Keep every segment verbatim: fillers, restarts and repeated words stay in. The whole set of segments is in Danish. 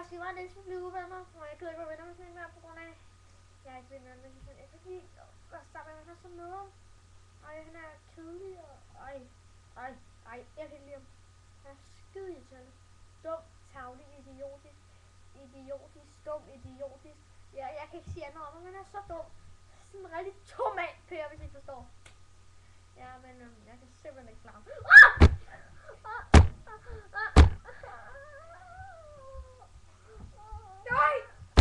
sige mig, at Niels vil blive uvenner, og jeg gider ikke være venner med sådan en mere, på grund af, jeg er ikke venner med sådan en, fordi jeg starter med at så med ham. Ej, han er kedelig, og ej, ej, ej, jeg kan ikke lide ham. Han er skide irriterende. Dum, tavlig, idiotisk, idiotisk, dum, idiotisk. Ja, jeg kan ikke sige andet om, men han er så dum. Sådan en rigtig tomat, Per, hvis I forstår. Ja, men øhm, jeg kan simpelthen ikke klare ham. Ah! Nej!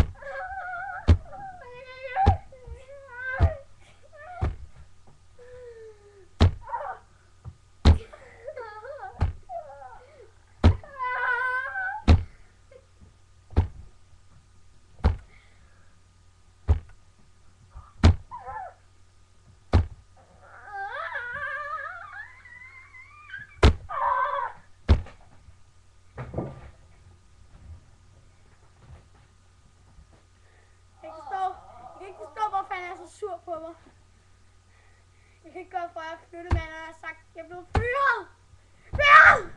Han er så sur på mig. Jeg kan ikke gøre for, at jeg flytte, men han har sagt, at jeg er blevet fyret. Fyret!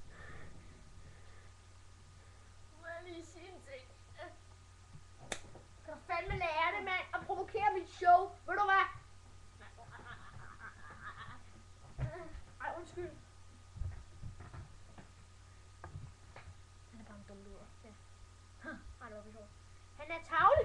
Må jeg lige sige en ting? Kan du fandme lære det, mand, og provokere mit show? Ved du hvad? Ej, undskyld. Han er bare en dum luder. Ja. Ej, det var for sjovt. Han er tavlig.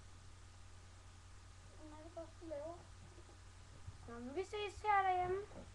Vi ses her derhjemme.